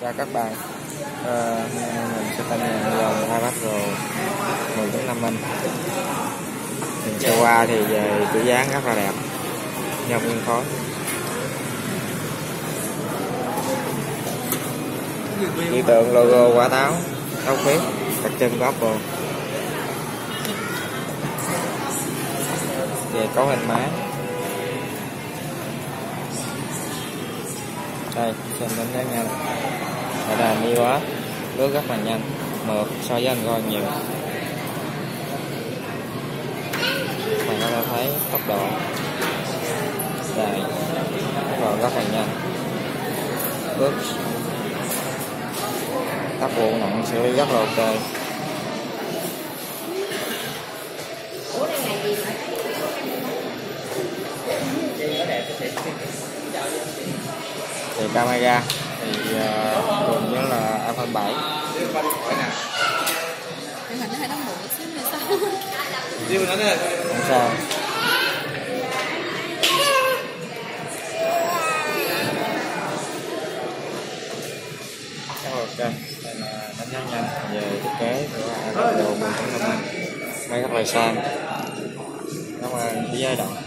Chào các bạn, mình sẽ test dòng iPad Pro 10.5 inch. Mình sơ qua thì về kiểu dáng rất là đẹp, nhôm nguyên khối. Biểu tượng logo quả táo, táo khuyết, đặc trưng của Apple. Về cấu hình máy. Đây, xem đánh giá nhanh. Đây là iOS, lướt rất là nhanh, mượt so với Android nhiều. Bạn có thể thấy tốc độ đây, rồi rất là nhanh, bước tác vụ nặng xử lý rất là ok. Thì camera thì thường nhớ là iPhone 7. Không sao. Ok, đây là đánh giá nhanh về thiết kế của iPad Pro 10.5 inch. Máy rất là sang. Cảm ơn với giai đoạn.